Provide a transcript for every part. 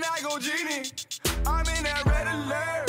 Then I go genie. I'm in that red alert.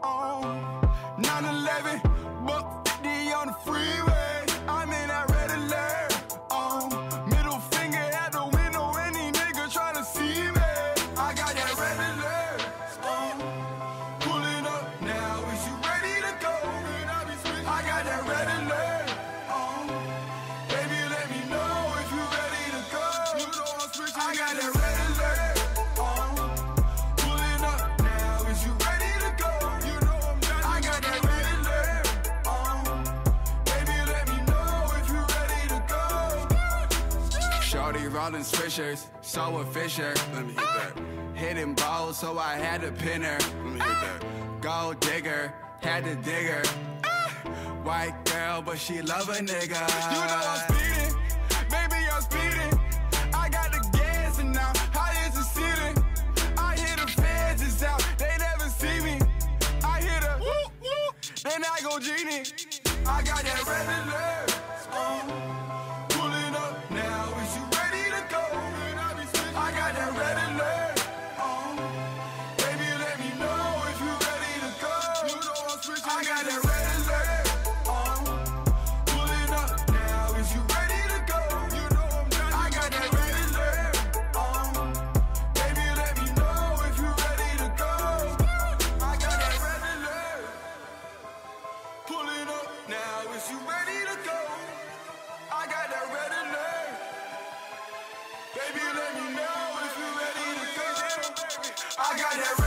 911, buck 50 on the freeway. I'm in that red alert. Middle finger at the window, any nigga tryna see me. I got that red alert. Pulling up now, is you ready to go? I got that red alert. Baby, let me know if you ready to go. I got that red alert. Pulling up now, is you ready to go? I got that red alert. Baby, let me know if you ready to go. Shorty rolling swishers, so a Fisher. Let me hit that. Hitting balls, so I had to pin her. Let me hit that. Gold digger, had to dig her. White girl, but she love a nigga. You know I'm speeding, baby, I'm speeding. I got the gas and now high as the ceiling. I hear the feds is out, they never see me. I hear the whoop whoop, then I go genie. I got that red alert. Pulling up now, is you ready to go? I got that red alert. Baby, let me know if you ready to go. I got that red alert. Pulling up now, is you ready to go? I got that red alert. Baby, let me know if you ready to go. I got that red alert. Pulling up now, is you ready to go? I got that red alert. Baby, let me know if you ready to go. I got that red